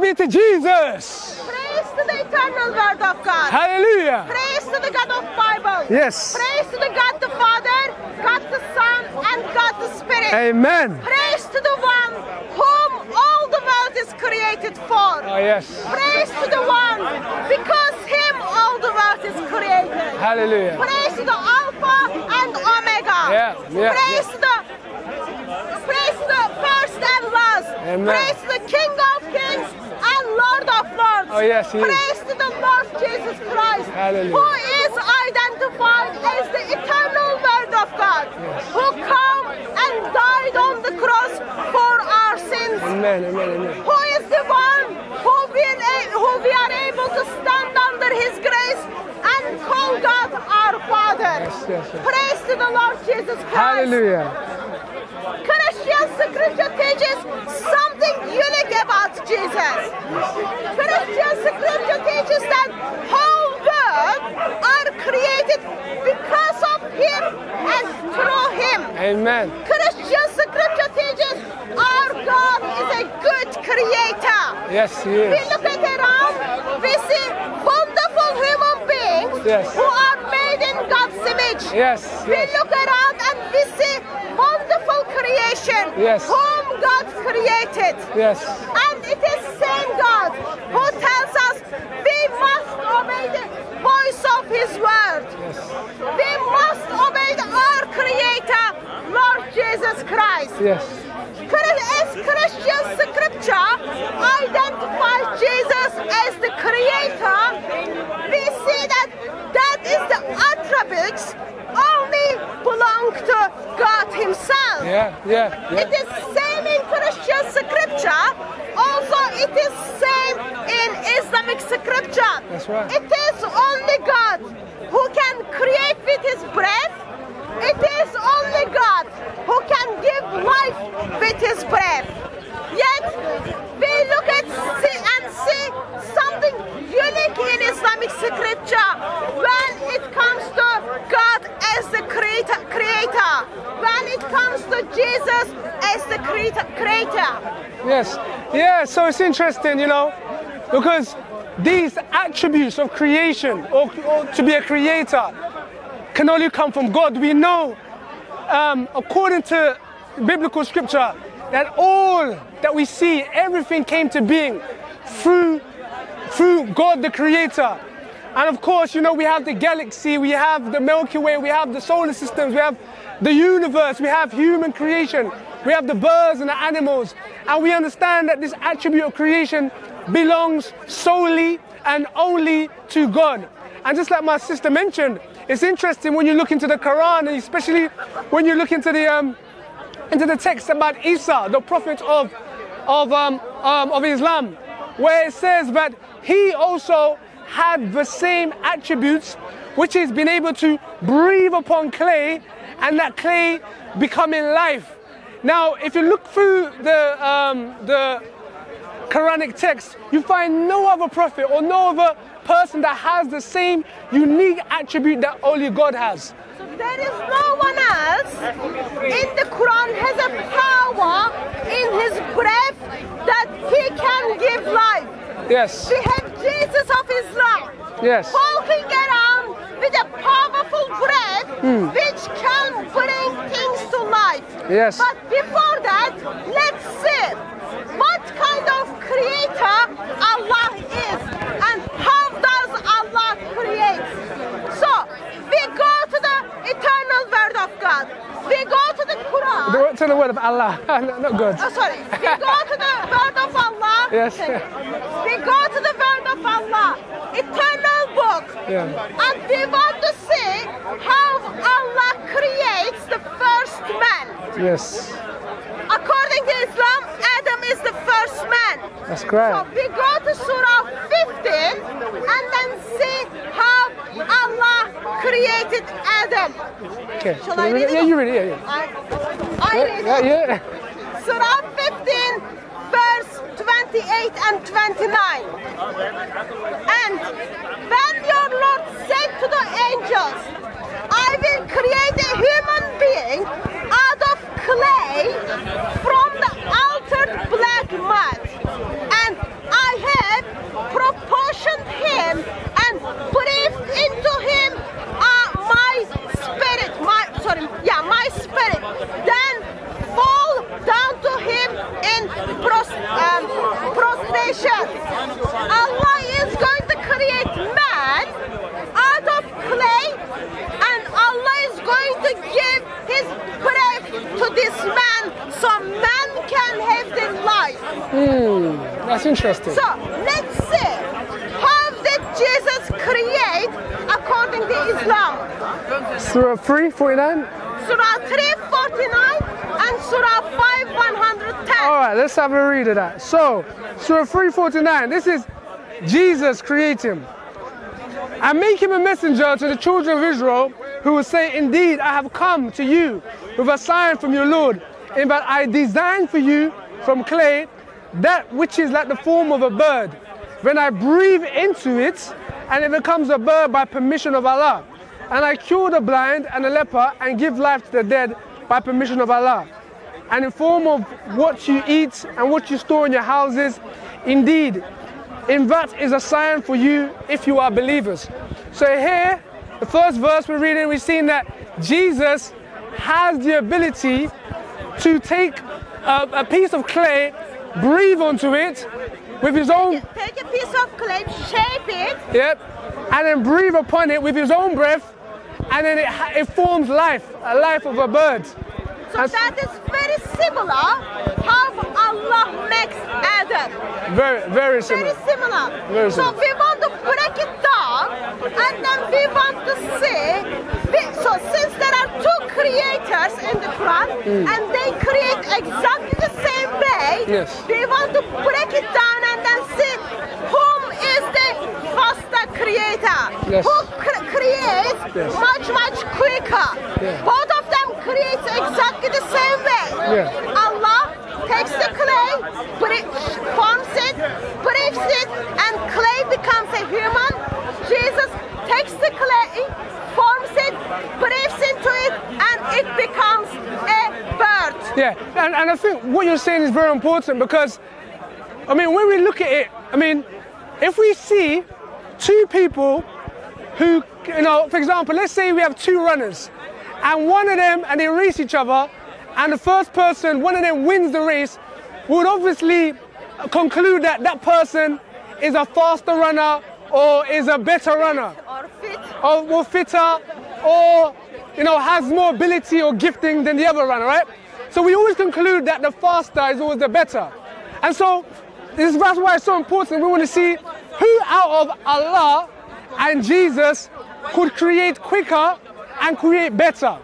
be to Jesus. Praise to the eternal word of God. Hallelujah. Praise to the God of Bible. Yes. Praise to the God the Father, God the Son, and God the Spirit. Amen. Praise to the one whom all the world is created for. Oh, yes. Praise to the one because him all the world is created. Hallelujah. Praise to the Alpha and Omega. Praise to the first and last. Amen. Praise to the King of Kings and Lord of Lords. Oh, yes, he is. Praise to the Lord Jesus Christ, Hallelujah. who is identified as the eternal Word of God, who came and died on the cross for our sins. Amen, amen, amen. Who is the one who we are able to stand under his grace and call God our Father. Yes, yes, yes. Praise to the Lord Jesus Christ. Hallelujah. Christian scripture teaches something unique about Jesus. Christian scripture teaches that whole world are created because of him and through him. Amen. Christian scripture teaches our God is a good creator. Yes, he is. We look at around, we see wonderful human beings who are made in God's image. Yes. We look around and we see wonderful creation whom God created. Yes. And it is same God who tells us we must obey the voice of his word. Yes. We must obey our creator, Lord Jesus Christ. Yes. As Christian scripture identifies Jesus as the creator, we see that is the attributes only belong to God himself. It is same in Christian scripture. Also, it is same in Islamic scripture. That's right. It is only God who can create with his breath. It is only God who can give life with his breath. Yet, we look at and see something unique in Islamic scripture when it comes to God as the creator, when it comes to Jesus as the creator. Yes. Yeah, so it's interesting, you know, because these attributes of creation or to be a creator can only come from God. We know, according to biblical scripture, that all that we see, everything came to being through God the Creator. And of course, you know, we have the galaxy, we have the Milky Way, we have the solar systems, we have the universe, we have human creation, we have the birds and the animals. And we understand that this attribute of creation belongs solely and only to God. And just like my sister mentioned, it's interesting when you look into the Quran, and especially when you look into the text about Isa, the prophet of Islam, where it says that he also had the same attributes, which is being able to breathe upon clay, and that clay becoming life. Now, if you look through the Quranic text, you find no other prophet or no other person that has the same unique attribute that only God has. So there is no one else in the Quran has a power in his breath that he can give life. Yes. We have Jesus of Islam. Yes. Walking around with a powerful breath which can bring things to life. Yes. But before that, let's see what kind of creator Allah is and how does Allah create. So, we go to the eternal word of God. We go to the Quran. To the word of Allah, not God. Oh, sorry. We go to the word of Allah. Yes. We go to the word of Allah, eternal book. Yeah. And we want to see how Allah creates the first man. Yes. According to Islam, Adam is the first man. That's correct. So we go to Surah 15 and then see how Allah created Adam. Okay. Shall I read it? Yeah, you read it. Yeah. I read it. Yeah. Surah 15, verse 28 and 29. And when your Lord said to the angels, I will create a human being out of clay from the altered black mud, and I That's interesting. So let's see, how did Jesus create according to Islam? Surah 3:49. Surah 3:49 and Surah 5:110. All right, let's have a read of that. So, Surah 3:49. This is Jesus creating. And make him a messenger to the children of Israel, who will say, indeed, I have come to you with a sign from your Lord, in that I designed for you from clay that which is like the form of a bird. Then I breathe into it, and it becomes a bird by permission of Allah. And I cure the blind and the leper, and give life to the dead by permission of Allah. And in form of what you eat and what you store in your houses, indeed, in that is a sign for you if you are believers. So here, the first verse we're reading, we've seen that Jesus has the ability to take a piece of clay, breathe onto it with his own... Take a piece of clay, shape it. Yep. And then breathe upon it with his own breath, and then it forms life, a life of a bird. So that is very similar how Allah makes Adam. Very, very similar. Very similar. Very so similar. we want to break it down, and then we want to see. So since there are two creators in the Quran, and they create exactly the same way, yes, we want to break it down and then see whom is the faster creator, yes, who creates yes, much quicker. Yeah. Both of them create exactly the same way. Yeah. Allah takes the clay, forms it, breathes it, and clay becomes a human. Jesus takes the clay, forms it, breathes into it, and it becomes a bird. Yeah, and I think what you're saying is very important, because, I mean, when we look at it, I mean, if we see two people who, you know, for example, let's say we have two runners, and one of them, and they race each other, and the first person, one of them wins the race, we would obviously conclude that that person is a faster runner, or is a better runner, or fit, or more fitter, or, you know, has more ability or gifting than the other runner, right? So we always conclude that the faster is always the better. And so that's why it's so important. We want to see who out of Allah and Jesus could create quicker and create better.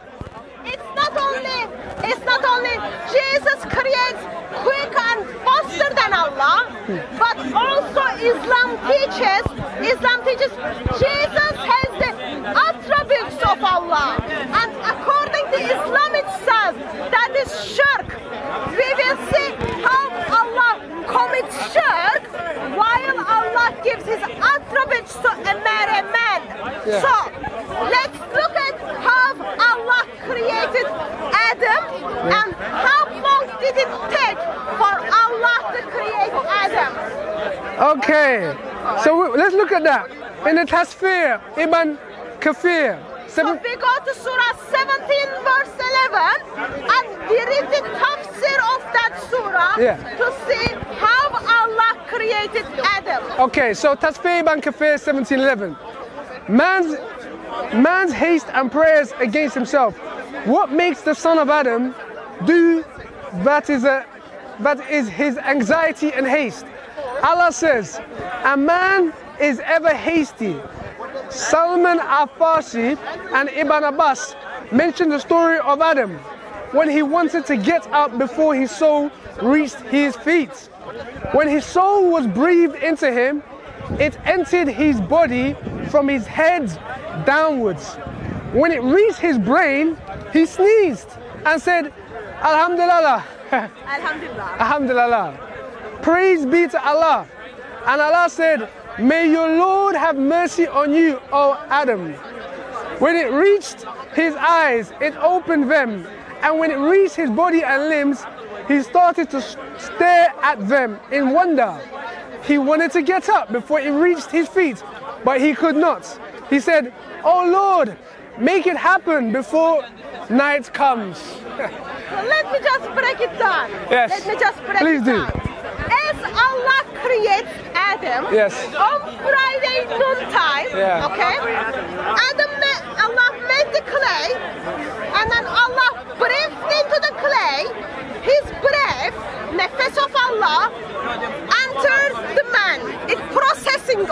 It's not only Jesus creates quicker and faster than Allah, but also Islam teaches Jesus has the attributes of Allah. And according to Islam itself, that is shirk. We will see how Allah commits shirk while Allah gives his attributes to a man. Yeah. So let's look at how Allah created Adam, and how long did it take for Allah to create Adam? Okay, so let's look at that. In the Tasfir, Ibn Kathir. So we go to Surah 17 verse 11 and we read the tafsir of that surah, to see how Allah created Adam. Okay, so Tasfir Ibn Kathir 17:11. Man's haste and prayers against himself. What makes the son of Adam do that is his anxiety and haste? Allah says, a man is ever hasty. Salman al-Farsi and Ibn Abbas mentioned the story of Adam when he wanted to get up before his soul reached his feet. When his soul was breathed into him, it entered his body from his head downwards. When it reached his brain, he sneezed and said, Alhamdulillah. Alhamdulillah. Alhamdulillah. Praise be to Allah. And Allah said, may your Lord have mercy on you, O Adam. When it reached his eyes, it opened them. And when it reached his body and limbs, he started to stare at them in wonder. He wanted to get up before it reached his feet, but he could not. He said, oh Lord, make it happen before night comes. Let me just break it down. Yes. Let me just break Please it do. down. As Allah creates Adam, yes, on Friday noontime, okay, Allah made the clay, and then Allah breathed into the clay, his breath, nefes of Allah, entered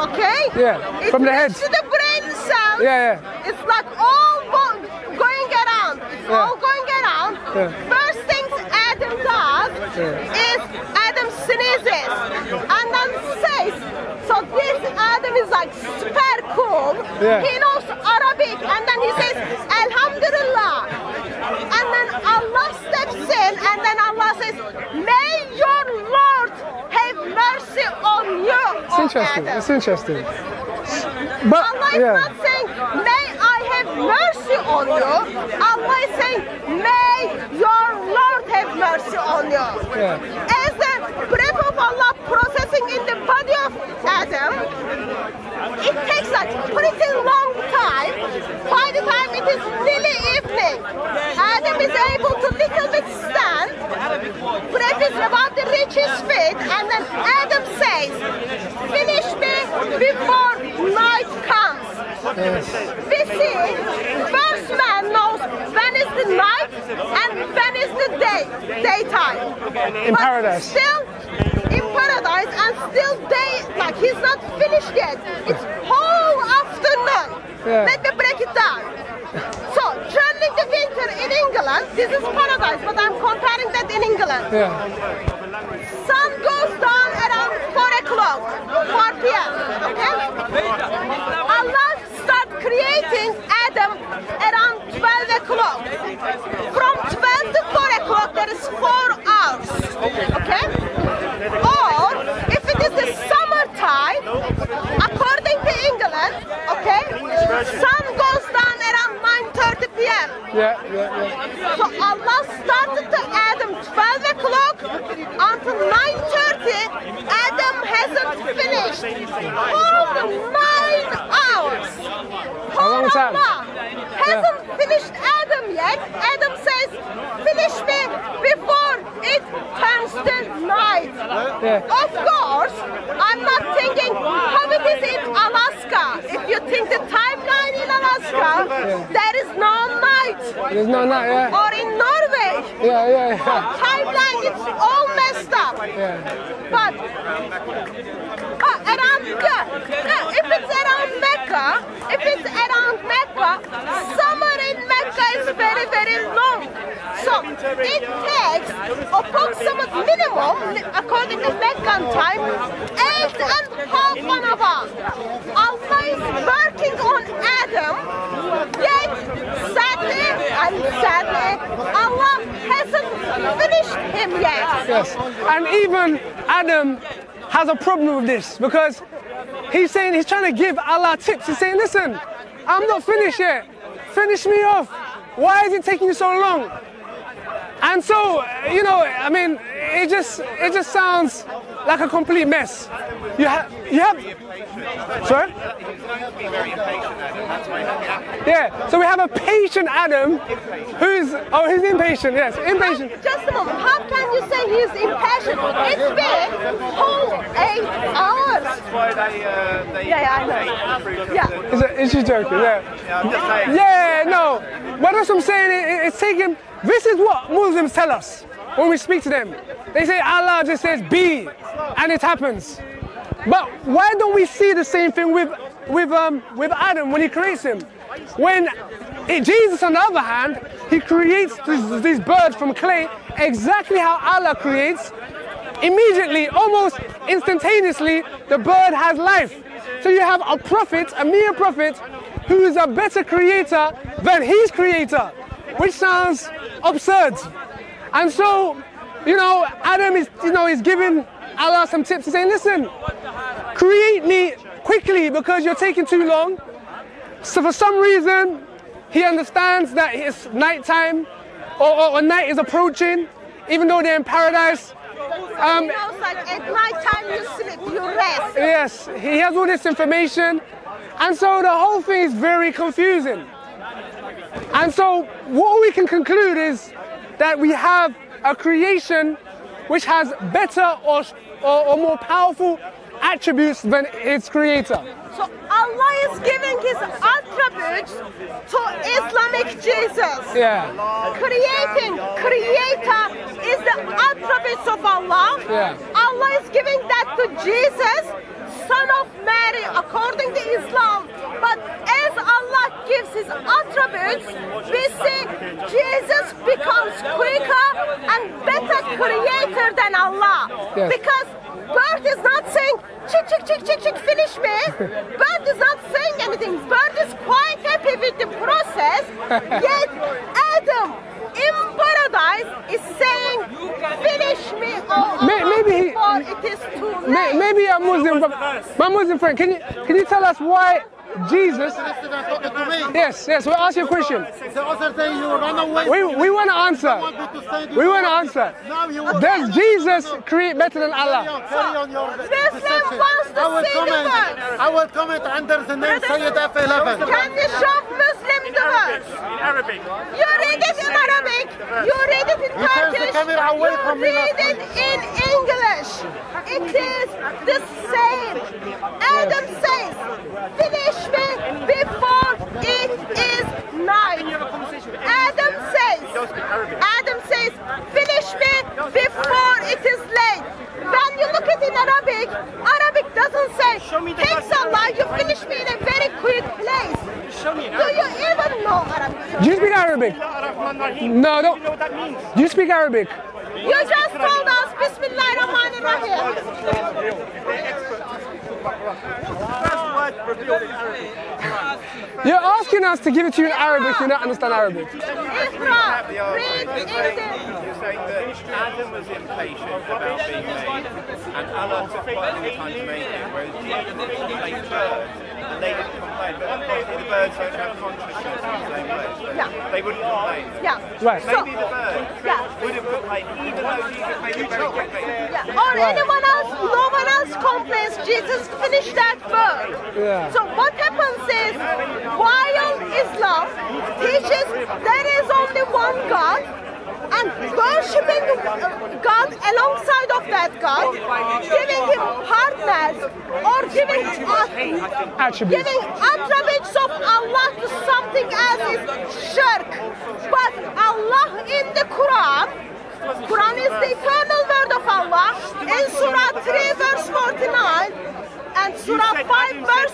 okay? Yeah, It from the head. To the brain cells. Yeah. It's like all going around. It's all going around. Yeah. First things Adam does is Adam sneezes and then says, so this Adam is like super cool. Yeah. He knows Arabic and then he says, Alhamdulillah. And then Allah steps in and then Allah says, may your Lord have mercy on you, It's interesting. Adam. It's interesting. But Allah is not saying, may I have mercy on you. Allah is saying, may your Lord have mercy on you. Yeah. As the breath of Allah processing in the body of Adam, it takes a pretty long time. By the time it is nearly evening, Adam is able to little bit stand. Breath is about to reach his feet, and then Adam says, finish me before night comes. Yes. We see, first man knows when is the night and when is the daytime. In But paradise. Still in paradise and still day, like he's not finished yet. It's whole afternoon. Yeah. Let me break it down. So during the winter in England, this is paradise, but I'm comparing that in England. Yeah. Sun goes down around 4 o'clock, 4 p.m. Okay? Allah start creating Adam around 12 o'clock. From 12 to 4 o'clock, there is 4 hours. Okay? Or if it is the summertime, according to England, okay, sun goes down around 9:30 p.m. Yeah. So Allah started to Adam 12 o'clock until 9:30. Adam hasn't finished. All 9 hours. A long time. Allah hasn't finished Adam yet. Adam says, finish me before it turns to night. Yeah. Of course, I'm not thinking how it is in Alaska. If you think the timeline in Alaska, there is no night. There's no night, yeah. Or in Norway. Yeah. Timeline is all messed up. Yeah. But if it's around Mecca, summer in Mecca is very, very long. So it takes approximate minimum, according to Meccan time, 8.5 hours. Allah is working on Adam, yet sadly, Allah hasn't finished him yet. Yes. And even Adam has a problem with this because he's trying to give Allah tips. He's saying, listen, I'm not finished yet. Finish me off. Why is it taking you so long? And so, I mean, it just sounds like a complete mess. You have, sorry? Yeah, so we have a patient Adam who's impatient, yes, impatient. Just a moment, how can you say he's impatient? It's been whole 8 hours. That's why they I know. Yeah. Is she joking? Yeah. Yeah, no. But that's what I'm saying, it's taking, this is what Muslims tell us when we speak to them. They say Allah just says be, and it happens. But why don't we see the same thing with Adam when he creates him? When Jesus, on the other hand, he creates these birds from clay exactly how Allah creates. Immediately, almost instantaneously, the bird has life. So you have a prophet, a mere prophet, who is a better creator than his creator, which sounds absurd. And so, Adam is giving Allah some tips. He's saying, listen, create me quickly because you're taking too long. So for some reason, he understands that it's nighttime or night is approaching, even though they're in paradise. He knows like at night time you sleep, you rest. Yes, he has all this information. And so the whole thing is very confusing. And so what we can conclude is that we have a creation which has better or more powerful attributes than its creator. So Allah is giving his attributes to Islamic Jesus. Yeah. Creator is the attributes of Allah. Yeah. Allah is giving that to Jesus. son of Mary according to Islam. But as Allah gives his attributes, we see Jesus becomes quicker and better creator than Allah. Yes. Because bird is not saying, chick, finish me. Bird is not saying anything. Bird is quite happy with the process. Yet Adam in paradise is saying, finish me Maybe before it is too late. maybe a Muslim, my Muslim friend, can you tell us why Jesus? Yes, we'll ask you a question. The other day you ran away. We want to answer. We want to answer. Does Jesus create better than Allah? Muslim wants to see the verse. I will comment under the name Sayyid F11. Can you show Muslim the verse? In Arabic. You read it in Arabic, you read it in Turkish, camera away you from me, read it in English. It is the same. Adam says, finish me before it is night. Adam says, finish me before it is late. When you look at it in Arabic doesn't say, thanks Allah, you finish me in a very quick place. Do you even know Arabic? Do you speak Arabic? No, no. You know what that means? Do you speak Arabic? You just told us, Bismillahirrahmanirrahim. You're asking us to give it to you in Arabic. You don't understand Arabic. Iqra, read English. You're saying that Adam was impatient about being made, and Allah took quite a long time to make it, whereas Jesus made birds, and they didn't complain. But obviously the birds don't have consciousness in the same way, so Yeah. they wouldn't complain. Yeah. Right. Maybe the birds Yeah. would have complained, even though Jesus made it very quickly. Yeah. Or anyone else, no one else complains, Jesus finished that bird. Yeah. So what happens is, while Islam teaches there is only one God, and worshipping God alongside of that God, giving him partners or giving attributes of Allah to something else is shirk. But Allah in the Quran is the eternal word of Allah. In Surah 3 verse 49 and Surah 5 verse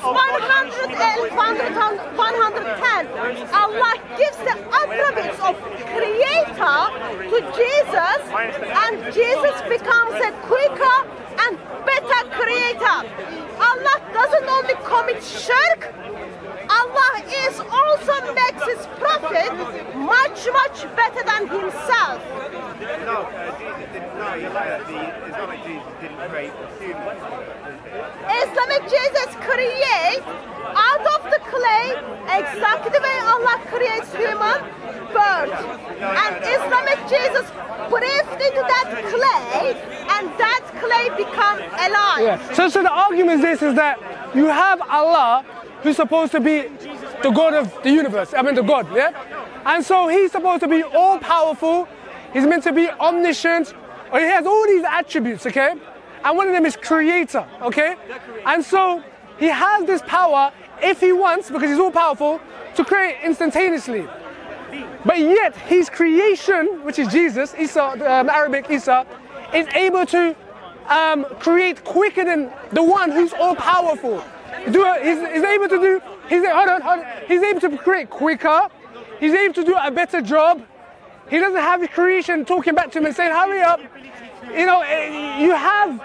110, Allah gives the attributes of creator to Jesus, and Jesus becomes a quicker and better creator. Allah doesn't only commit shirk, Allah is also makes his prophet much better than himself. No, Jesus didn't. No, you're right. The Islamic Jesus didn't create humans. Islamic Jesus creates out of the clay exactly the way Allah creates human bird. And Islamic Jesus breathed into that clay, and that clay become alive. Yeah. So the argument is that you have Allah, who's supposed to be the God of the universe. I mean the God, yeah? And so he's supposed to be all powerful. He's meant to be omniscient, or he has all these attributes, okay? And one of them is creator, okay? And so he has this power, if he wants, because he's all powerful, to create instantaneously. But yet his creation, which is Jesus, Isa, Arabic Isa, is able to create quicker than the one who's all powerful. He's able to do, he's able to create quicker, he's able to do a better job. He doesn't have his creation talking back to him and saying, hurry up. You know, you have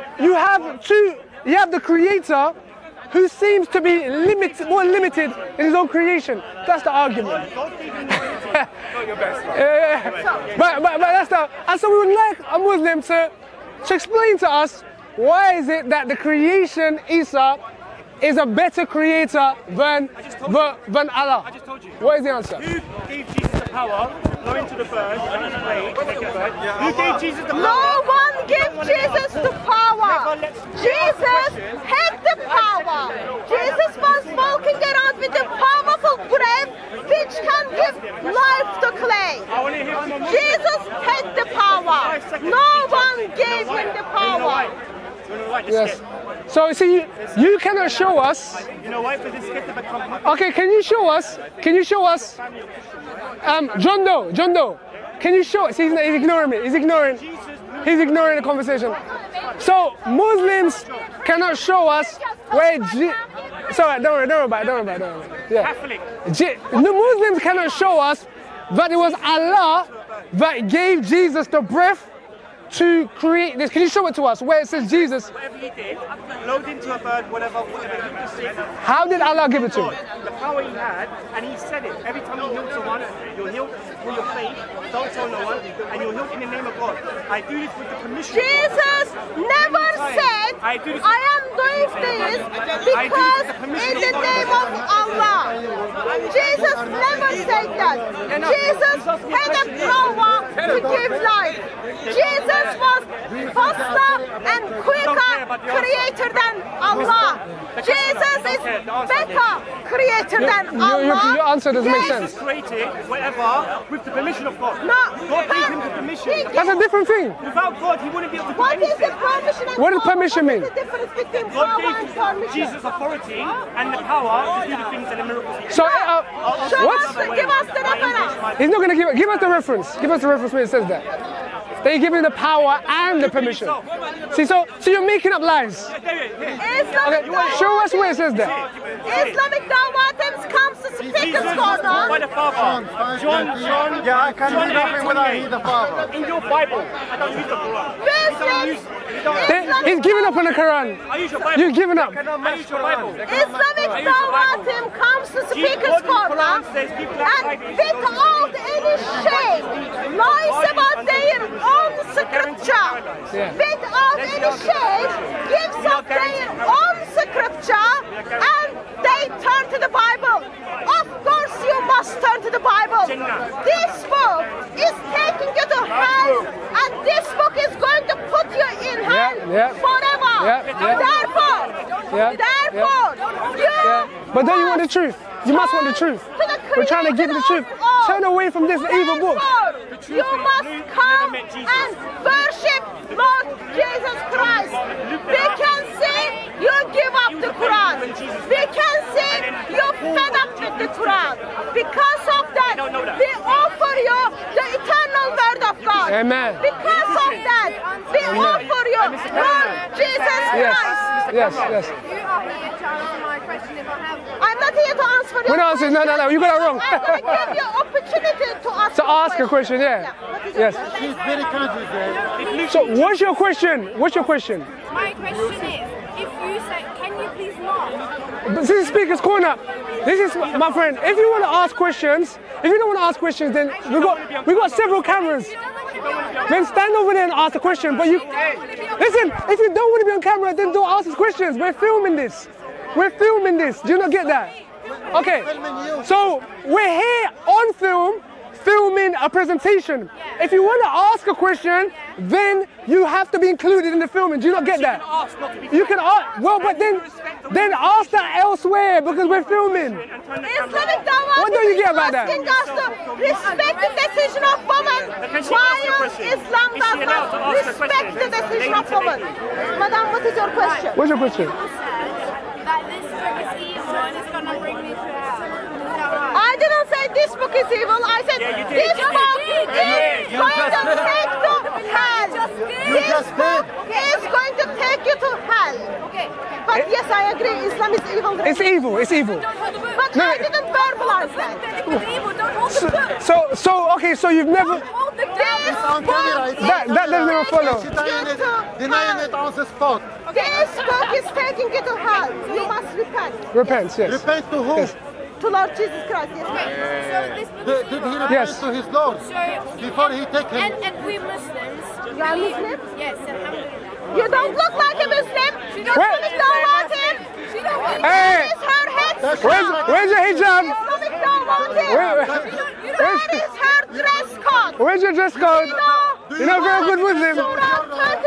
the creator who seems to be more limited in his own creation. That's the argument. But that's the, and so we would like a Muslim to explain to us, why is it that the creation Isa is a better creator than Allah? I just told you. What is the answer? Who gave Jesus the power to go into the bird and use clay to make a bird? Who gave Jesus the power? No one gave Jesus the power. Jesus had the power. Jesus was walking around with a powerful breath which can give life to clay. Jesus had the power. No one gave him the power. Yes. So see, you cannot show us. You know why? Because it's Okay, can you show us? John Doe, can you show us? He's ignoring me. He's ignoring the conversation. So Muslims cannot show us where sorry, don't worry about it. Yeah. The Muslims cannot show us that it was Allah that gave Jesus the breath to create this. Can you show it to us where it says Jesus? Whatever he did, load into a bird, whatever he just did. How did Allah give it to him? The power he had, and he said it. Every time you heal someone, you'll heal for your faith, don't tell no one, and you'll heal in the name of God. I do this with the permission of God. Jesus never said, I am doing this because in the name of Allah. Jesus never said that. Jesus had a power to give life. Jesus was faster and quicker creator than Allah. Jesus is better creator than Allah. Your answer doesn't make sense. Jesus created whatever with the permission of God. No, God gave him the permission. That's a different thing. Without God, he wouldn't be able to do What is anything. the permission and What does power? permission mean? What is the difference between God power and gave permission? Jesus authority and the power to do the things and the miracles. So Show what? us, give us the reference. He's not going to give us the reference. Give us the reference where it says that. They give him the power and the permission. See, so you're making up lies. Islamic Show us where it says that. Islamic Dawatims comes to speaker's corner. By the Father. John. Yeah, I can do nothing without he the Father. In your Bible, I don't use the Quran. He's giving up on the Quran. I use your Bible. You've given up. I use your Bible. Islamic Dawatim comes to speaker's corner and without any shame lies about their own scripture. Without any shame gives up their own scripture and they turn to the Bible. Of course you must turn to the Bible. This book is taking you to hell and this book is going to put you in hell forever. Therefore, But don't you want the truth? You must want the truth. We're trying to give you the truth. Turn away from this evil book. You must come and worship Lord Jesus Christ. We can see you give up the Quran. We can see you fed up with the Quran. Because of that, we offer you the eternal word of God. Amen. Because of that, we offer you Lord Jesus Christ. Yes. You are here to answer my question if I have one. I'm not here to answer your We're not answering. No, you got it wrong. I'm going to give you opportunity to ask a question, yeah. Yes. She's very confused. So what's your question? What's your question? My question is, if you say, can you please not? This is Speaker's Corner. This is my friend. If you want to ask questions, if you don't want to ask questions, then we got several cameras. Then stand over there and ask the question. But you listen. If you don't want to be on camera, then don't ask us questions. We're filming this. We're filming this. Do you not get that? Okay. So we're here on film, filming a presentation. If you want to ask a question, then you have to be included in the filming. Do you not get that? You can ask. Well, but then ask that elsewhere because we're filming. Islamic Dawah What don't you get about that? asking us to respect the decision of women. While Islam does not respect the decision of women. Madam, what is your question? What's your question? That this book is evil and it's going to bring me to hell. Is that right? I didn't say this book is evil. I said this book is going to take to hell. This book is going to take you to hell. Okay. But yes, I agree. Islam is evil. It's evil. It's evil. Don't hold the book. But I didn't verbalize that. If it's evil, don't hold the book. So okay. So you've never. Hold the book. That doesn't even follow. Denying it on the spot. This book is taking you to hell. You must repent. Repent. Yes. Repent to who? Yes. To Lord Jesus Christ. Yes. So this book is Did evil. he repent Yes. to his Lord So, before he take him? and we Muslims. You are Muslim? Yes, alhamdulillah. You don't look like a Muslim. Islamic Dawatim. Hey, Where is her head? where's your hijab? Islamic Dawatim. Where is her dress code? Where's your dress code? You're not very good Muslim. Surah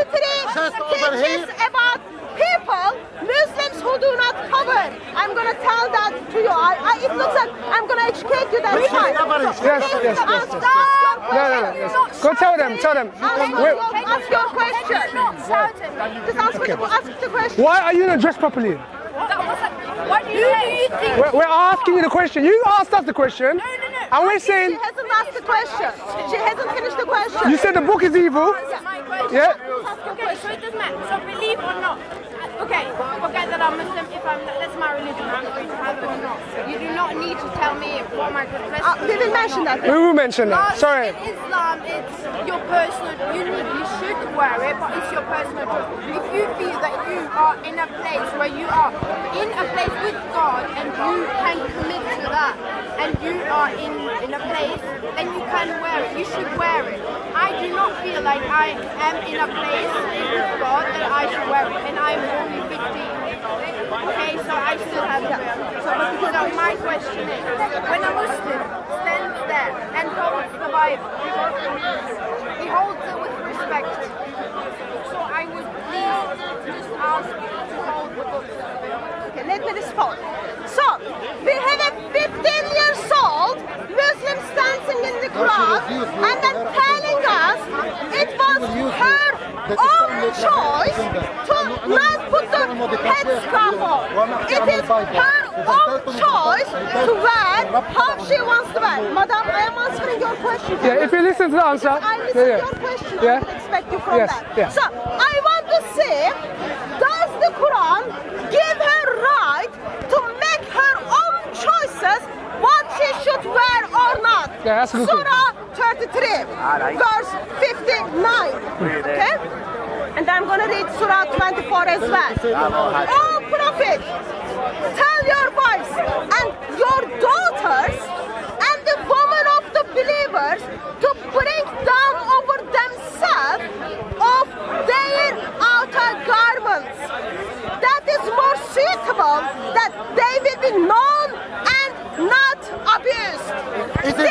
23 teaches about people, Muslims who do not cover. I'm going to tell that to you. It looks like I'm going to educate you. That's fine. Yes. No. Go tell them. Ask your question. Just ask the question. Why are you not dressed properly? What do you think? We're asking you the question. You asked us the question. No. And we're saying, She hasn't asked the question. She hasn't finished the question. you said the book is evil. My question. Yeah. Ask your Okay, so it doesn't matter. So believe or not. Okay, forget that I'm Muslim. If that's my religion, I'm free to have it or not. You do not need to tell me what my dress is. We will mention that. We will mention that. Sorry. In Islam, it's your personal. You should wear it, but it's your personal choice. If you feel that you are in a place where you are in a place with God and you can commit to that, and you are in a place, then you can wear it. You should wear it. I do not feel like I am in a place with God that I should wear it, and I'm only 15. Okay, so I still have it. So my question is, when a Muslim stands there and holds the Bible, he holds it with respect. So I would please just ask you to hold the book. Okay, let me respond. So, we have a 15 years old Muslim dancing in the crowd and then telling us it was her own choice to not put the headscarf on. It is her own choice to wear how she wants to wear. Madam, I am answering your question. Yeah, if you listen to the answer. I listen to your question. I would expect you from that. Yeah. So, I want to say, does the Quran give her right to make her own choices what she should wear or not? Yeah, that's a good Surah 33, verse 59. Okay? And I'm going to read Surah 24 as well. Oh, Prophet, tell your wives and your daughters and the women of the believers to bring down over themselves of their outer garments. That is more suitable, that they will be known and not abused. It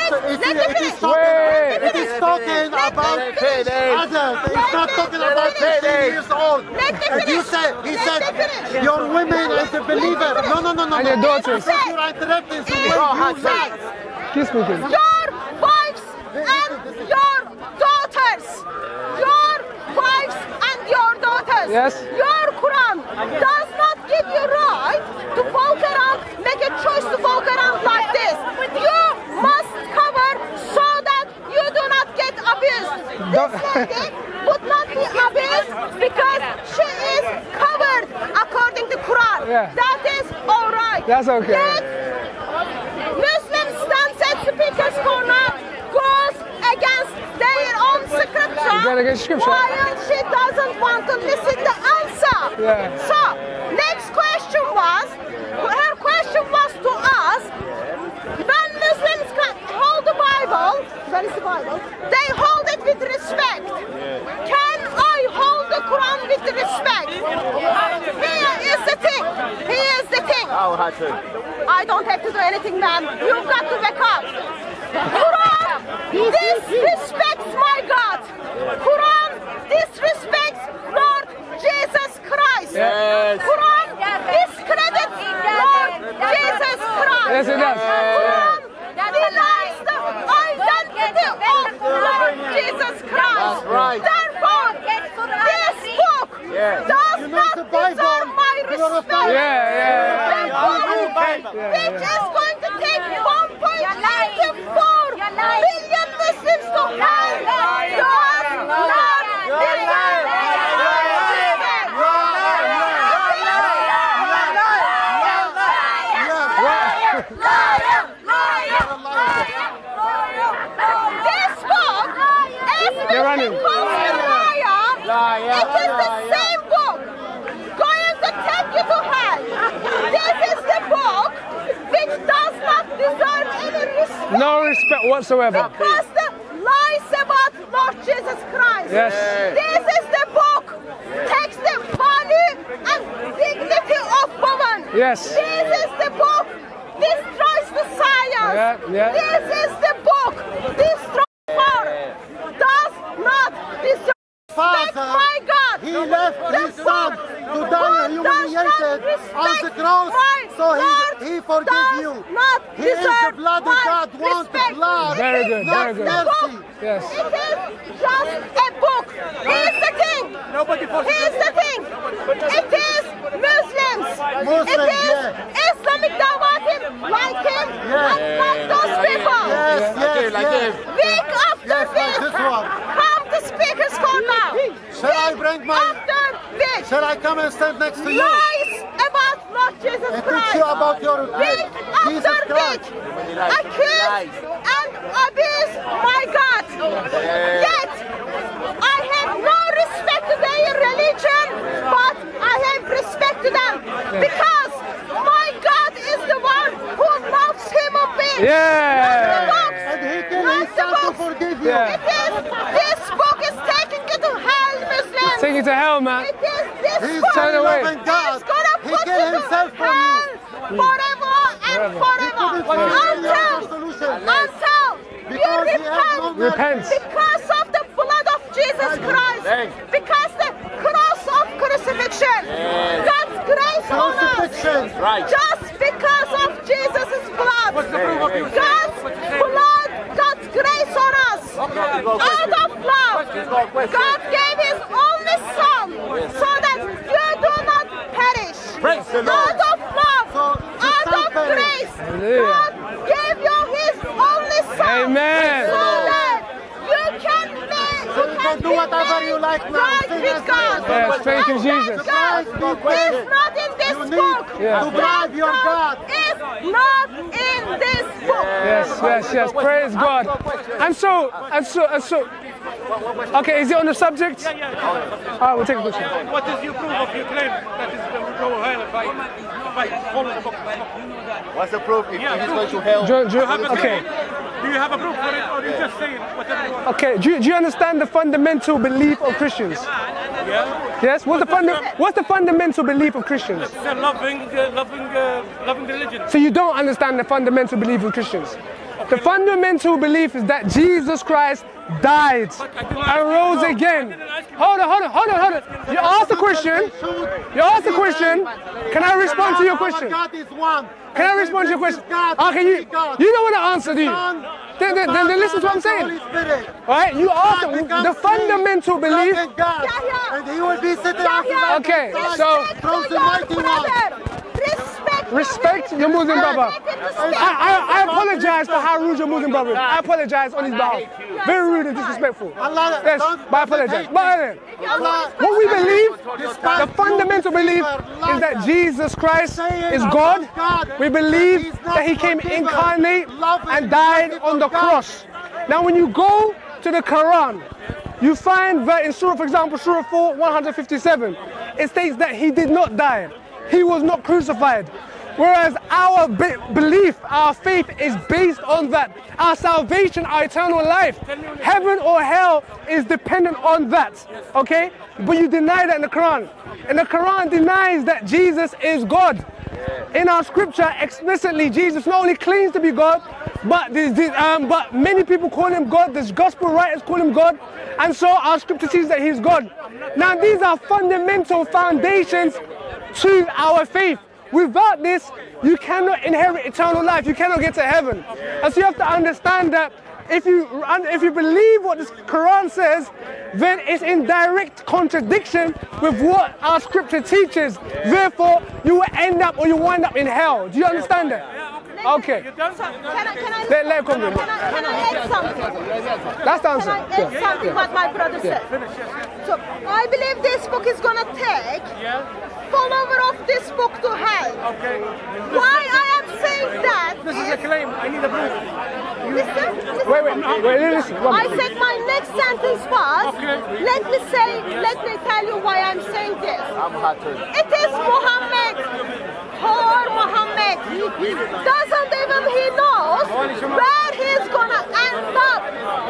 is talking about adults. It's not talking about 15 years old. He said, your women as a believer. No. And your daughters. You're interrupting. So when you say, Keep speaking. Your wives and your daughters. Your wives and your daughters. Yes. Your Quran does not give you right to walk around, make a choice to walk around like this. You must cover so that you do not get abused. This lady would not be abused because she is covered according to Quran. Yeah. That is all right. That's okay. Yet, Muslim stance at Speaker's Corner goes against their own scripture. Going against scripture. While she doesn't want to listen to the answer. Yeah. So, next question was, her question was to us, when Muslims hold the Bible, where is the Bible? They hold it with respect. Can I hold the Quran with respect? Here is the thing. Here is the thing. I don't have to do anything, man. You've got to wake up. Quran disrespects my God. Quran disrespects Lord Jesus Christ. Yes. Quran discredits Lord Jesus Christ. Yes, it does. Quran denies the identity of Lord Jesus Christ. right. Therefore, this book does not deserve my respect. Which is going to take 1.94 billion Muslims to hell. Does not deserve This book is Muslim It is the same book going to take you to hell. This is the book which does not deserve any respect. No respect whatsoever. Because the lies about Lord Jesus Christ. Yes. This is the book takes the value and dignity of woman. Yes. This is the book destroys the science. This is the book destroys does not destroy. Father, my God, he left his son to die humiliated on the cross, so he forgives you. He is the blood of God, wants the blood, Very good, not very good. mercy. Yes. It is just a book. Here's the thing. Here's the thing. It is Muslims. It is Islamic Dawatim like him, like those people. Yes. Week after week, come to Speaker's Corner. Shall I bring my... After which, Shall I come and stand next to you? lies about Lord Jesus And Christ. teach you about your Week Jesus after Christ. week, accuse and abuse my God. Yet, I have no respect to their religion, but I have respect to them because my God is the one who loves human beings. Yeah. Not the books. And he can Not his the son to books. forgive you. Yeah. It is, this book is taking you to hell, Muslims. Take you to hell, man. It is this He's book. Turn away. loving God. He's gonna He put killed you to himself for hell you. forever and forever. Until you Because he has no repent. mercy. Repent. Because of the blood of Jesus Christ. Because the cross of crucifixion. God's grace on us. Crucifixion. Just because of Jesus' blood. God's blood, God's grace on us. Out of love. God gave his only son so that you do not perish. Out of love. Out of grace. God gave you his only son. Amen. So that you can make, So you can do whatever you like now. right Sin with has God. no Yes, thank you, And Jesus. that God is not in this You book. need to bribe your God. Is not in this book. Yes. Praise God. And so. Okay, is it on the subject? Yeah. All right, we'll take a question. What is your proof of your claim that is going to go to hell if I follow the book? What's the proof if Yeah, he's proof. going to hell? Okay. Do you have a proof for it, or you just say whatever you want? Okay. Do you understand the fundamental belief of Christians? Yeah. Yes. What's the fundamental belief of Christians? It's a loving religion. So you don't understand the fundamental belief of Christians. The fundamental belief is that Jesus Christ died and rose again. Hold on. You asked a question. Can I respond to your question? God is one. Can I respond to your question? Okay, you don't want to answer, do you? Then listen to what I'm saying. All right, you asked the fundamental belief. And he will be sitting on Okay, so respect your Muslim brother. I apologize for how rude your Muslim brother is. I apologize on his behalf. Very rude and disrespectful. Yes, but I apologize. But what we believe, the fundamental belief is that Jesus Christ is God. We believe that he came incarnate and died on the cross. Now when you go to the Quran, you find that in Surah, for example, Surah 4, 157, it states that he did not die. He was not crucified. Whereas our belief, our faith is based on that. Our salvation, our eternal life, heaven or hell is dependent on that. Okay? But you deny that in the Quran. And the Quran denies that Jesus is God. In our scripture, explicitly, Jesus not only claims to be God, but many people call him God. There's gospel writers call him God. And so our scripture says that he's God. Now these are fundamental foundations to our faith. Without this, you cannot inherit eternal life. You cannot get to heaven. And so you have to understand that if you believe what the Quran says, then it's in direct contradiction with what our scripture teaches. Therefore, you will end up or you wind up in hell. Do you understand that? Okay. Can I Let come in. Can I add something? That's the answer. Can I add something what my brother said? So I believe this book is gonna take follower of this book to hell. Okay. Why I am saying that? This is a claim. I need a proof. Listen. Wait, listen. I said my next sentence was, let me tell you why I'm saying this. I'm Hatun. It is Muhammad. Poor Muhammad. Doesn't even he knows where he's gonna end up.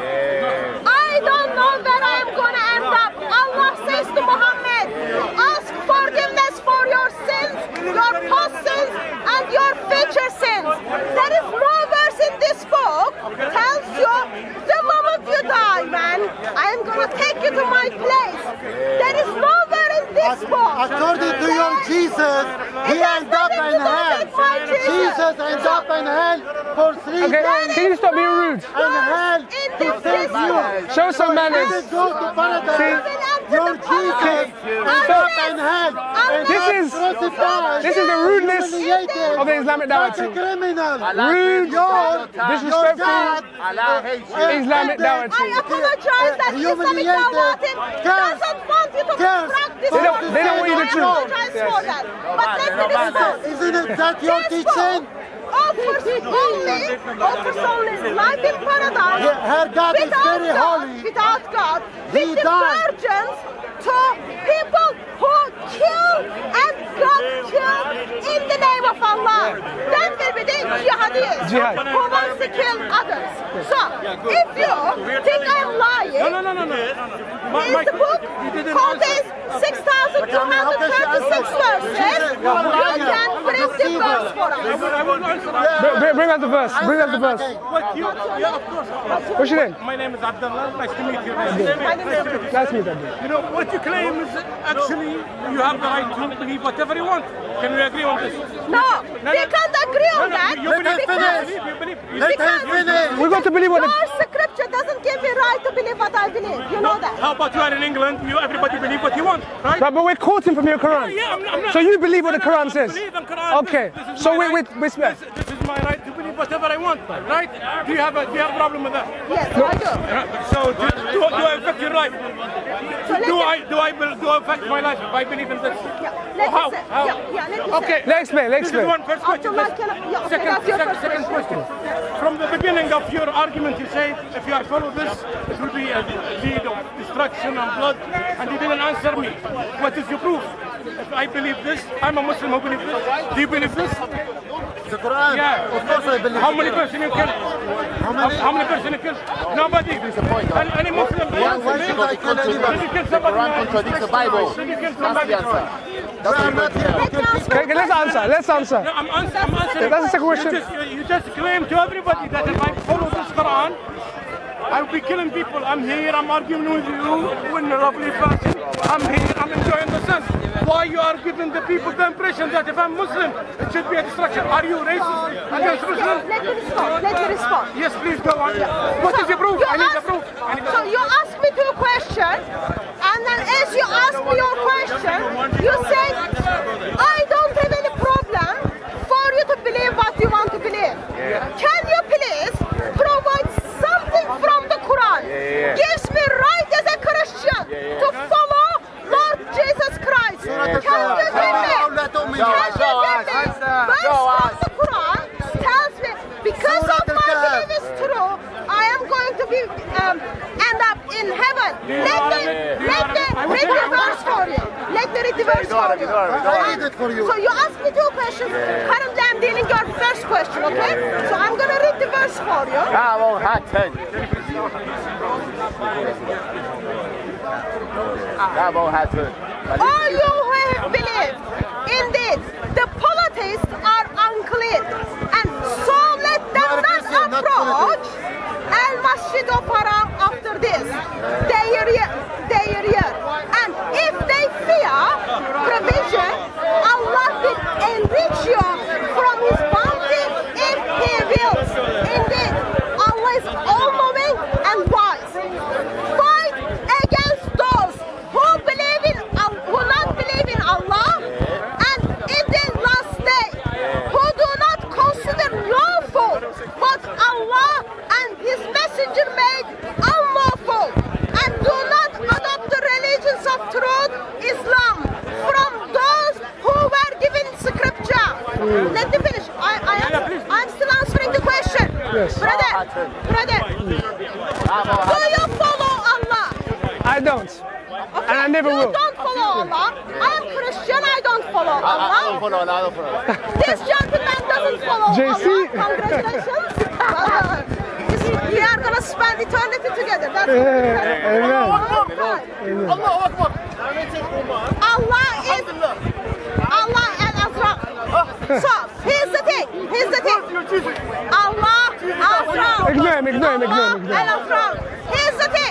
I don't know where I'm gonna end up. Allah says to Muhammad, ask forgiveness for your sins, your past sins, and your future sins. There is no verse in this book tells you the moment you die, man, I am gonna take you to my place. There is nowhere in this book. According to your Jesus, he ends up in hell. Jesus ends up in hell for 3 days. Okay, can you stop being rude? In hell to save you. Show some He manners. didn't go to paradise. Your Jesus ends up in hell This is the rudeness of the Islamic Dawah team. Rude, disrespectful Islamic Dawah team. I apologize that Islamic Dawah team doesn't want you to practice. They don't want you to truth. For that. But let me respond. Isn't it that your teaching? Offers only life in paradise. Her God is very holy. Without God, with the virgins to people who kill and got killed in the name of Allah. That will be the jihadis who wants to kill others. So, if you think I'm lying, is the book contains 6,236 verses. You can bring the verse for us. Bring out the verse. Bring out the verse. What's your name? My name is Abdullah. Nice to meet you. Nice to meet you. You know, what you claim is actually you have the right to believe whatever you want. Can we agree on this? No, we can't agree on that. We've got to believe what your scripture doesn't give me right to believe what I believe. You know that. How about you are in England? Everybody believe what you want, right? But we're quoting from your Quran. Yeah, I'm not. So you believe what the Quran says? I believe in Quran. Okay. So with respect. This is my right to believe whatever I want, right? Do you have a problem with that? Yes, I do. So do I affect your life? Do I affect my life if I believe in this? How? Okay, let's explain. This is one first question. Second question. From the beginning of your argument, you say if you are follow this, it will be a deed of destruction and blood, and you didn't answer me. What is your proof? If I believe this, I'm a Muslim who believes this. Do you believe this? The Quran? Yeah. Of course I believe. How many persons you killed? How many persons you killed? Nobody. Any Muslim? Why should I kill anybody? Did you kill somebody? Quran contradicts the Bible. Did you kill That's somebody? the answer. Okay, let's answer. No, I'm answering. That's the second question. You just claim to everybody that if I follow this Quran, I will be killing people. I'm here, I'm arguing with you in a lovely fashion. I'm here, I'm enjoying the sun. Why you are giving the people the impression that if I'm Muslim, it should be a destruction? Are you racist against Muslims? Let me respond. Yes, please go on. What is your proof? I need the proof. So you asked me two questions, and then as you asked me your question, you said, I don't have any problem for you to believe what you want to believe. Can you please provide something from the Quran? Gives me right as a Christian to follow Lord Jesus Christ. Can you give me? Verse from the Quran tells me because of my belief is true, I am going to be end up in heaven. Let me read the verse for you. Let me read the verse for you. I read it for you. So you asked me two questions. Currently I'm dealing your first question, okay? So I'm gonna read the verse for you. Come on, Hatun. Come on, Hatun. All you who have believed, indeed, the polytheists are unclean, and so let them not approach Al-Masjid of Haram after this, their year. And if they fear provision, Allah will enrich you from His bounty if He wills. Indeed, Allah is all-knowing and wise. Fight against those who not believe in Allah and in the last day, who do not consider lawful what Allah and His Messenger made unlawful, and do not adopt the religions of truth, Islam, from those who were given scripture. Let me finish. I'm still answering the question. Yes. Brother, do you follow Allah? I don't. Okay, And I never will. You don't follow Allah. I am Christian, I don't follow Allah. I don't follow. This gentleman doesn't follow JC. Allah. Congratulations. We are going to spend eternity together. That's Amen. Allah is Allah al-Azra. So, here's the thing. Allah al-Azra. Ignore him. Al-Azra. Here's the thing.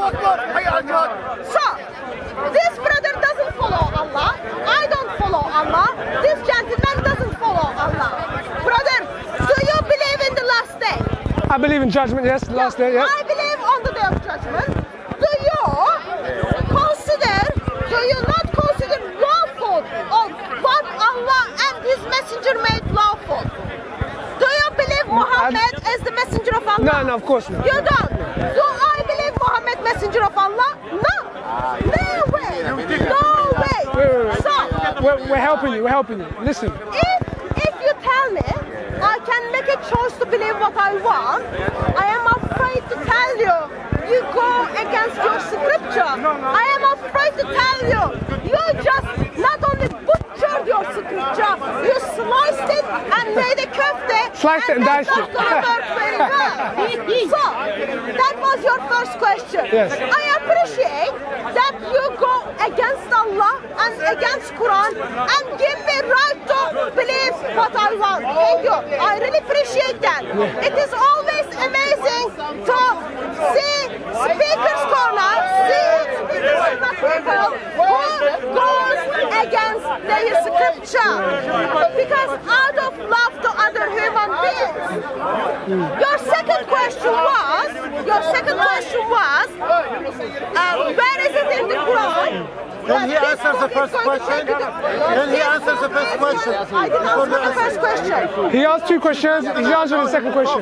So, this brother doesn't follow Allah. I don't follow Allah. This gentleman doesn't follow Allah. Brother, do you believe in the last day? I believe in judgment, yes, last day, yeah. I believe on the day of judgment. Do you not consider lawful No, of course not. You don't. Do I believe Muhammad, messenger of Allah? No. No way. No way. Wait. So, We're helping you. We're helping you. Listen. if you tell me I can make a choice to believe what I want, I am afraid to tell you. You go against your scripture. I am afraid to tell you. You just not only butchered your scripture, you sliced it and made a kofte. Sliced it and diced it. So, that was your first question. Yes. I appreciate that you go against Allah and against Quran and give me right to believe what I want. Thank you. I really appreciate that. It is always amazing to see speakers corner, people who goes against their scripture. Because out of love to other human beings. Your second question was, where is it in the Quran? Can he answer the first question? Can he answer the first question? I didn't answer the first question. He asked two questions. He's answering the second question.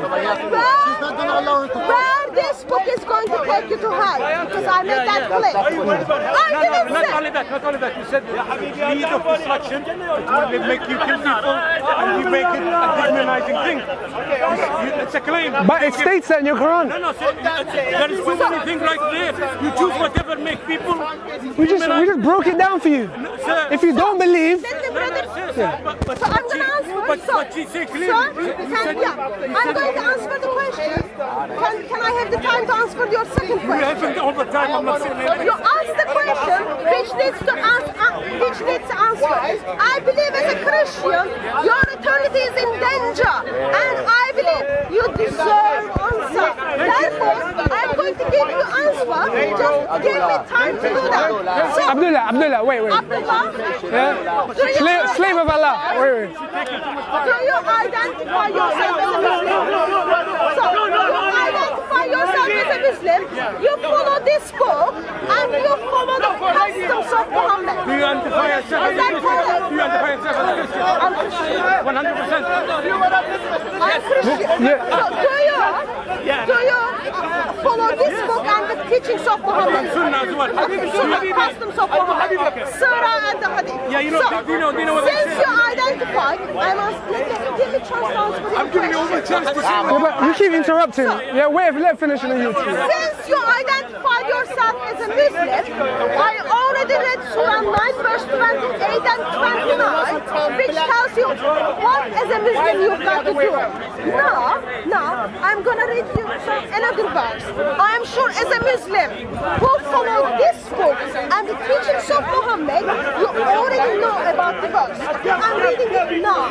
Where this book is going to take you to hell? Because I made that clear. I didn't say. Not only that, you said the need of destruction, it will make you kill people, and you make it a demonizing thing. It's a claim. But it states that in your Quran. No, there is too many things right there. You choose whatever make people. We just broke it down for you. Sir, If you don't believe, So I'm going to answer. But she said clearly. I'm going to answer the question. Can I have the time to answer your second You question? have all the time. I'm not saying anything. You asked the question which needs to answer. I believe as a Christian, your eternity is in danger, and I believe you deserve answer. Therefore, I'm going to give you answer. Just give me time to do that. So, Abdullah, wait. Abdullah, Yeah? Slave of Allah. Wait. do you identify yourself as a Muslim? So, you identify yourself as a Muslim, you follow this book, and you follow the customs of Muhammad. Do you identify yourself as a Christian? Do you identify yourself as a Christian? I'm Christian. 100%. I'm Christian. So do you follow this book and the teachings of Muhammad? Sunnah as well. Okay, Sunnah, customs of Muhammad, Surah and the Hadith. Yeah, you know, So, do you know what they since say? you identified, I must give me chance to answer the I'm giving you all the chance to say Yeah, but we keep interrupting. Yeah, wait, let finish and then you. Since you identified yourself as a Muslim, I already read Surah 9 verse 28 and 29, which tells you what as a Muslim you've got to do. Now, I'm going to read you another verse. I am sure as a Muslim who follow this book and the teachings of Muhammad, you already know about the verse. I'm reading it now.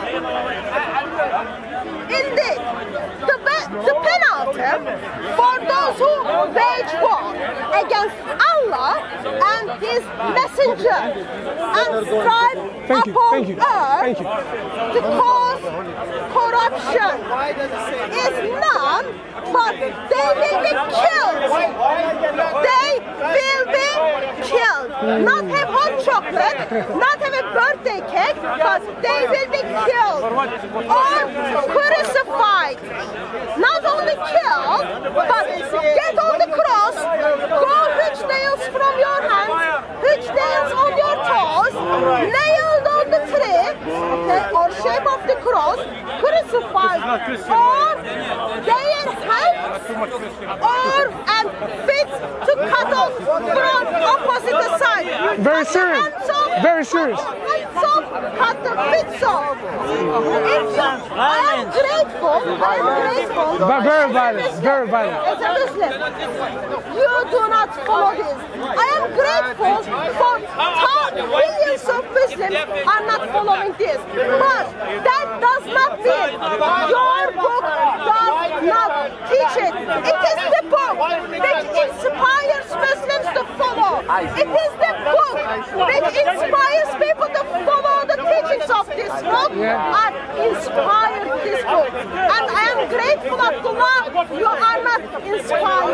Indeed, the penalty for those who wage war against Allah and His Messenger and strive upon earth to cause corruption is none, but they will be killed. They will be killed. Not have hot chocolate, not have a birthday cake, but they will be killed or crucified. Not only killed, but get on the cross, go which nails from your hands, which nails on your toes, nailed on the tree, okay, or shape of the cross, crucified, or their hands, or and feet to cut off from opposite side. Very serious. Very serious. Hands off, cut the feet off. I am grateful. But very violent. Very violent. As a Muslim, you do not follow this. I am grateful for millions of Muslims are not following this. But that does not mean your book does not teach it. It is the book which inspires Muslims to follow. It is the book which inspires people to follow the teachings of this book and inspired this book. And I am grateful, Abdullah, you are not inspired.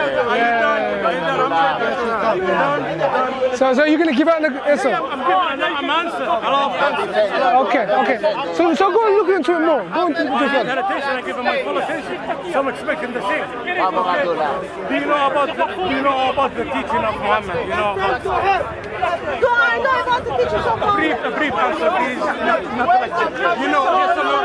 So you're going to give out the answer? I'm I'm answered. Allah answered. Okay. So go and look into it more. Go into it My further. meditation, I give him my full attention. So I'm expecting the same. Vamos a hablar. Do you know about the teaching of Muhammad? You know about Do I know about the teachings of God? a brief answer, please. Not like you know, yes or no?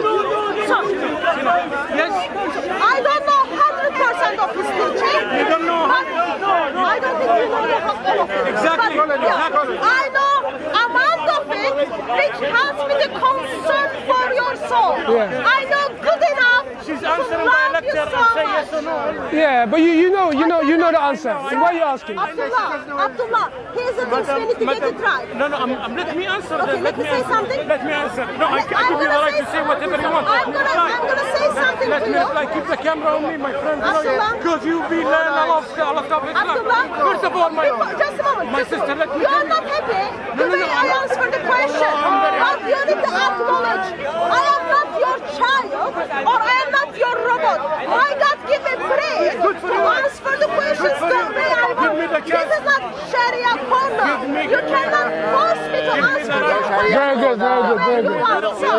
Yes. I don't know 100% of his teaching. You don't know? I don't think you know all of it. Exactly. But, yeah, I know amount of it which has me the concern for your soul. Yeah. I know good enough She's to answering my love you lecture so and say much. yes or no. Yeah, but you know the answer. So why are you asking? Abdullah, here's the thing, we need to get it right. No, let me answer. Okay, let me say something. Let me answer. No, I give you the right to say whatever you want. I'm gonna say something Let to me you. keep the camera on me, my friend. Abdullah. Because you be learning a lot of stuff. Abdullah, First of all, just a moment. my sister, let me You're not happy the way I answer the question. But you need to acknowledge I am not your child or I am not your robot. My God give me free to answer the questions the way I want. This is not Sharia corner. You cannot force me to answer your question. Very good. You want. So,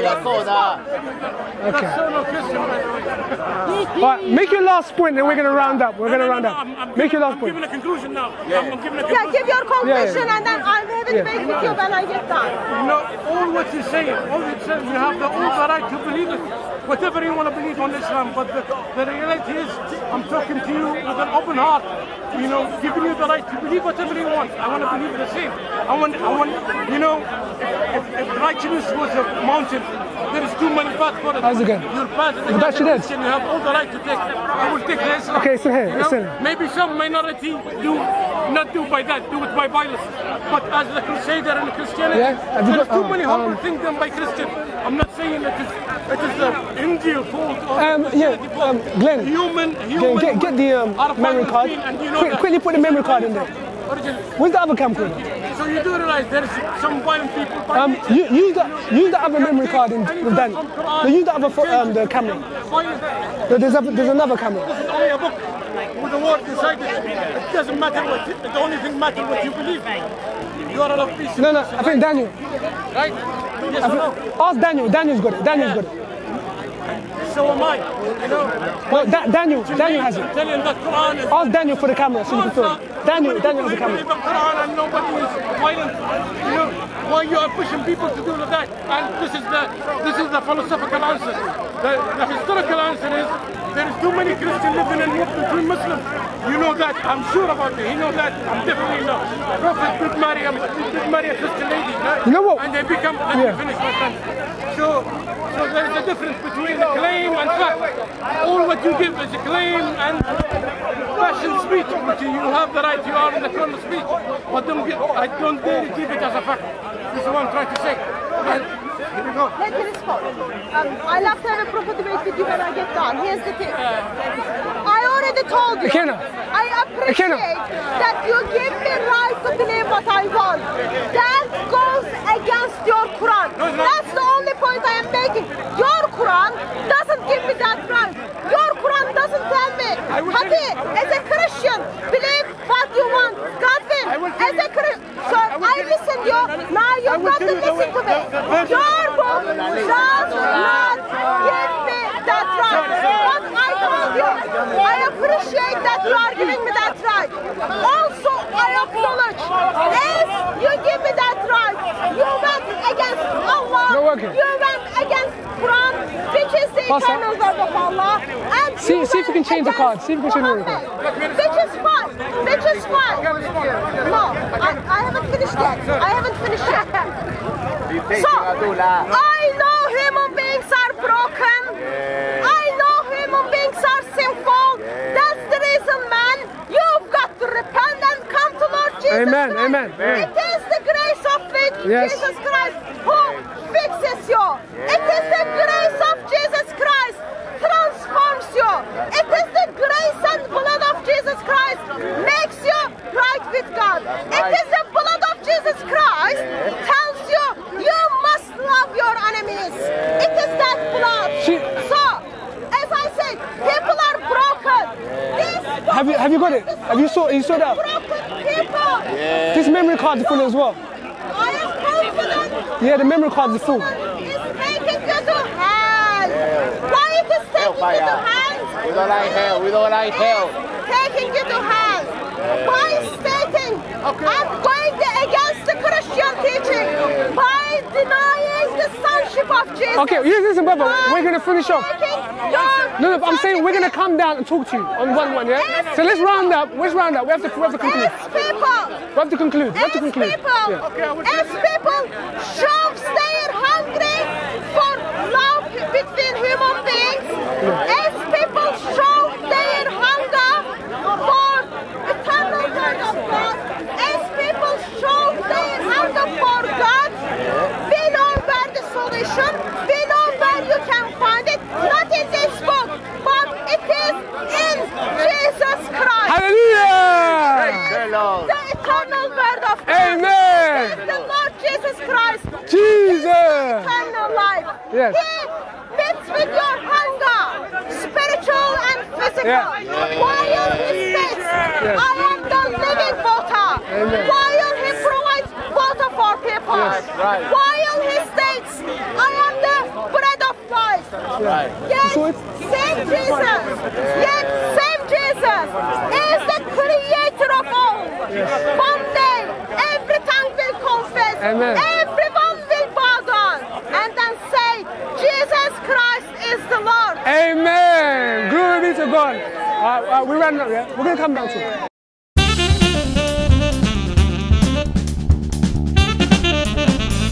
Okay. So no Christian, by the way. But make your last point, then we're gonna round up. Make your last I'm point. giving a conclusion now. I'm giving a Yeah, conclusion. give your conclusion and then I'm having a debate with you when I get done. You know, all what you're saying, you have all the right to believe it, whatever you want to believe on Islam, but the reality is, I'm talking to you with an open heart, you know, giving you the right to believe whatever you want. I want to believe the same. I want, you know, if righteousness was a mountain, there is too many paths for it. How's it going? Your path is That's it. Christian, you have all the right to take. I will take the Islam. Okay, so here, You know? listen. Maybe some minority do not do by that, do it by violence. But as the Crusader and Christianity, Yeah, have you there's got- too many horrible things done by Christian. I'm not saying it is the Injeel fault or Glenn, human get the are memory violent card. being, and you know that. Quickly put the memory card in there. Origin. Where's the other camcorder? So you do realize there's some violent people. Use the other memory card with Danny. No, use the other the camera. Why is that? No, there's another camera. This is only a book with a word inside it. It doesn't matter what. The only thing matters what you believe. You are a love piece. No, I think Daniel. Right? Yes or no? Ask Daniel. Daniel's got it. Daniel's got it. So am I. You know. No, Daniel has it. Telling that Quran is. Ask Daniel for the camera so you can film. Daniel has the camera. Believe the Quran and nobody is violent. You know why you are pushing people to do that? And this is the philosophical answer. The historical answer is there is too many Christians living in between Muslims. You know that. I'm sure about it. He knows that. I'm definitely know. Prophet did marry a Christian lady. Right? You know what? And they become. Let me finish my friend. So there is a difference between a claim and fact. All what you give is a claim and passion speech, which you have the right, you are in the corner speech, but I don't dare give it as a fact. This is what I'm trying to say. And here we go. Let me respond. I love to have a proper debate with you when I get done. Here's the thing. I already told you. Ekena. I appreciate that you give me right to believe what I want. That goes against your Quran. That's the only point I am making. Your Quran doesn't give me that right. Your Quran doesn't tell me, Hati, as a Christian, believe what you want. Godwin, as a Christian. So I listen to you. Now you got to listen to me. Your book does not give me that right. But I told you, I appreciate that you are giving me that right. Also, I acknowledge, as you give me that right, you went against Allah. You went against Quran, which is the eternal word of Allah. And See if you can change the card. See if you can change the card. Which is fine. Which is fine. No, I haven't finished yet. I haven't finished yet. So, I know human beings are broken. I know human beings are sinful. That's the reason, man, you've got to repent and come to Lord Jesus Christ. Amen. It is the grace of faith, Jesus Christ, who fixes you. It is the grace of Jesus Christ transforms you. It is the grace and blood of Jesus Christ makes you right with God. It is the blood of Jesus Christ tells you you must love your enemies. It is that blood. So, as I said, people are broken. Have you got it? Have you saw that? Broken people. This memory card is full as well. I am Yeah, the memory card is full. It's taking you to hell. Why it is taking you to hell? We don't like hell. We don't like hell. Taking you to hell. By stating, I'm going against the Christian teaching. By denying the sonship of Jesus. Okay, listen, brother. We're going to finish off. No, I'm saying we're going to come down and talk to you on one, yeah? So let's round up. We have to conclude. We have to conclude. As people show their hungry for love between human beings, as people show their hunger for eternal word of God, as people show their hunger for God, we know where the solution, we know where you can find it, not in this book, but it is in Jesus Christ. Hallelujah! The eternal word of God. Amen. The Lord Jesus Christ. Jesus. Eternal life. Yes. He meets with your hunger, spiritual and physical. While he says, I am the living water. Amen. While he provides water for people. Right. While he states, I am the bread of life. Right. Yet, same Jesus. Yet, same Jesus is the creator of all. One day, every tongue will confess. Amen. Everyone will bow down and then say, Jesus Christ is the Lord. Amen. Glory be to God. We ran up, yeah? We're going to come back to it.